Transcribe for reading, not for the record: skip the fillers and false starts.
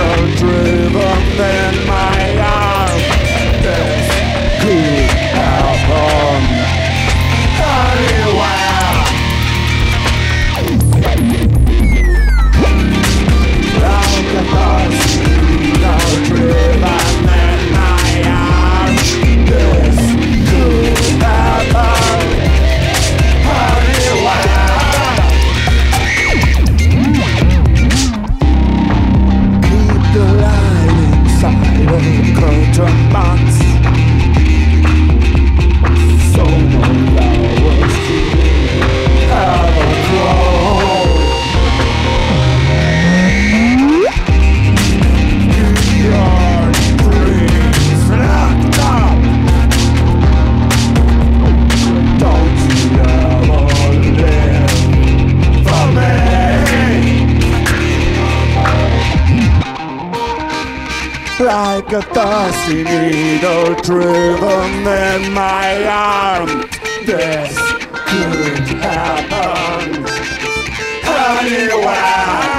needle driven in my arm. This could happen anywhere. Like a bus, needle driven in my arm. This could happen anywhere. The light inside of curtain box. So no flowers to ever grow. Your dreams locked up. Don't you ever live for me. Like a thirsty needle driven in my arm. This could happen anywhere.